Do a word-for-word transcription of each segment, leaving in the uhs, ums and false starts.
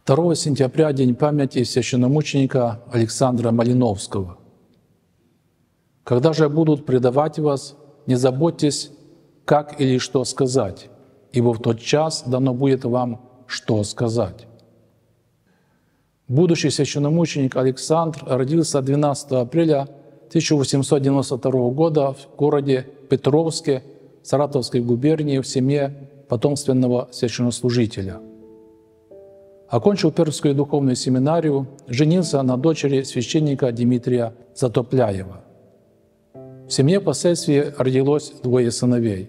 второго сентября – день памяти священномученика Александра Малиновского. Когда же будут предавать вас, не заботьтесь, как или что сказать, ибо в тот час дано будет вам, что сказать. Будущий священномученик Александр родился двенадцатого апреля тысяча восемьсот девяносто второго года в городе Петровске Саратовской губернии в семье потомственного священнослужителя. Окончил Пермскую духовную семинарию, женился на дочери священника Дмитрия Затопляева. В семье впоследствии родилось двое сыновей.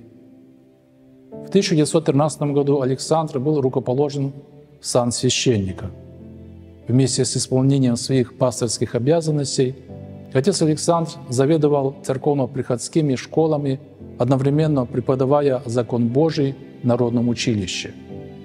В тысяча девятьсот тринадцатом году Александр был рукоположен в сан священника. Вместе с исполнением своих пасторских обязанностей отец Александр заведовал церковно-приходскими школами, одновременно преподавая закон Божий в народном училище.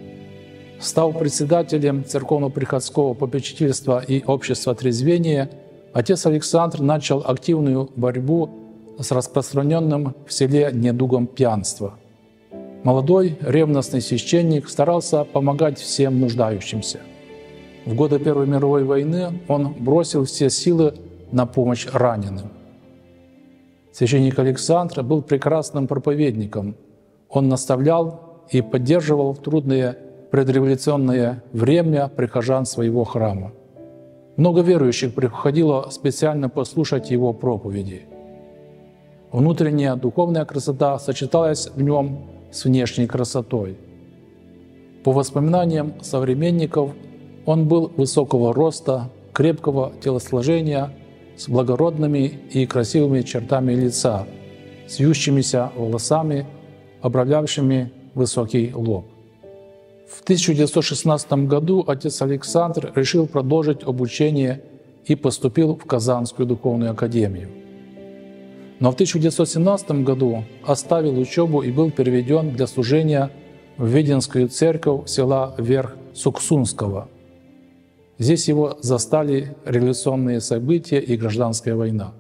Став председателем церковно-приходского попечительства и общества трезвения, отец Александр начал активную борьбу с распространенным в селе недугом пьянства. Молодой, ревностный священник старался помогать всем нуждающимся. В годы Первой мировой войны он бросил все силы на помощь раненым. Священник Александр был прекрасным проповедником. Он наставлял и поддерживал в трудное предреволюционное время прихожан своего храма. Много верующих приходило специально послушать его проповеди. Внутренняя духовная красота сочеталась в нем с внешней красотой. По воспоминаниям современников, он был высокого роста, крепкого телосложения, с благородными и красивыми чертами лица, с вьющимися волосами, обрамлявшими высокий лоб. В тысяча девятьсот шестнадцатом году отец Александр решил продолжить обучение и поступил в Казанскую духовную академию. Но в тысяча девятьсот семнадцатом году оставил учебу и был переведен для служения в Веденскую церковь села Верх Суксунского. Здесь его застали революционные события и гражданская война.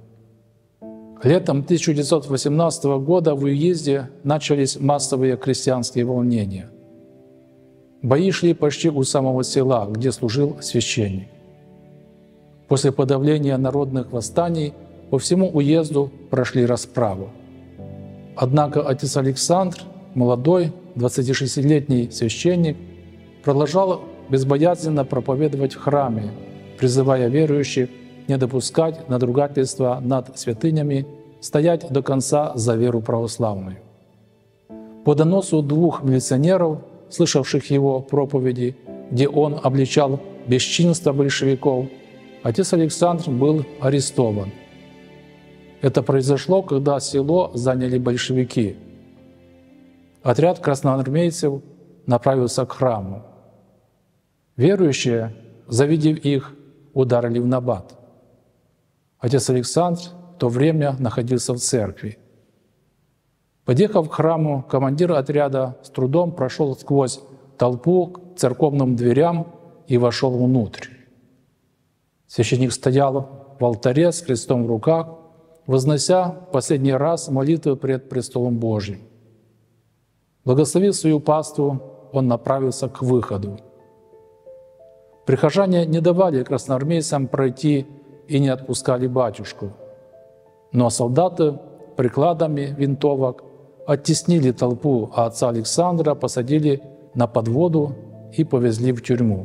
Летом тысяча девятьсот восемнадцатого года в уезде начались массовые крестьянские волнения. Бои шли почти у самого села, где служил священник. После подавления народных восстаний по всему уезду прошли расправы. Однако отец Александр, молодой, двадцатишестилетний священник, продолжал безбоязненно проповедовать в храме, призывая верующих не допускать надругательства над святынями, стоять до конца за веру православную. По доносу двух милиционеров, слышавших его проповеди, где он обличал бесчинство большевиков, отец Александр был арестован. Это произошло, когда село заняли большевики. Отряд красноармейцев направился к храму. Верующие, завидев их, ударили в набат. Отец Александр в то время находился в церкви. Подъехав к храму, командир отряда с трудом прошел сквозь толпу к церковным дверям и вошел внутрь. Священник стоял в алтаре с крестом в руках, вознося в последний раз молитвы пред престолом Божьим. Благословив свою паству, он направился к выходу. Прихожане не давали красноармейцам пройти и не отпускали батюшку. Но солдаты прикладами винтовок оттеснили толпу, а отца Александра посадили на подводу и повезли в тюрьму.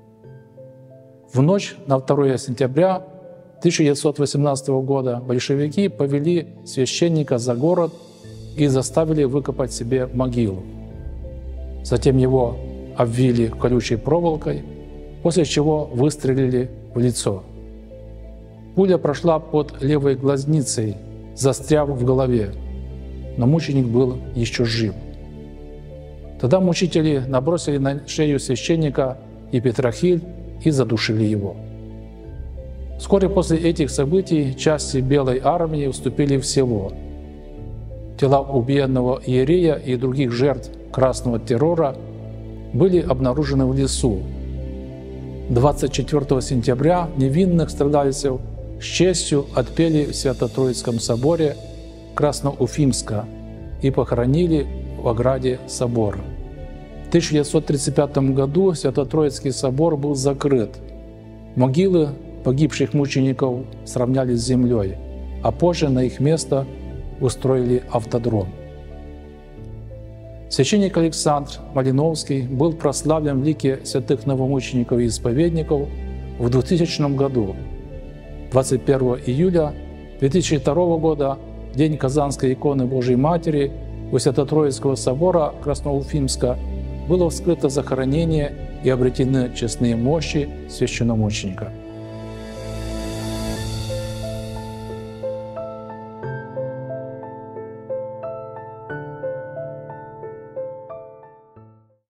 В ночь на второе сентября тысяча девятьсот восемнадцатого года большевики повели священника за город и заставили выкопать себе могилу. Затем его обвили колючей проволокой, после чего выстрелили в лицо. Пуля прошла под левой глазницей, застряв в голове, но мученик был еще жив. Тогда мучители набросили на шею священника епитрахиль и задушили его. Вскоре после этих событий части Белой армии вступили в село. Тела убиенного иерея и других жертв красного террора были обнаружены в лесу. двадцать четвёртого сентября невинных страдальцев с честью отпели в Свято-Троицком соборе Красноуфимска и похоронили в ограде собора. В тысяча девятьсот тридцать пятом году Свято-Троицкий собор был закрыт. Могилы погибших мучеников сравняли с землей, а позже на их место устроили автодром. Священник Александр Малиновский был прославлен в лике святых новомучеников и исповедников в двухтысячном году. двадцать первого июля две тысячи второго года, день Казанской иконы Божией Матери, у Свято-Троицкого собора Красноуфимска было вскрыто захоронение и обретены честные мощи священномученика.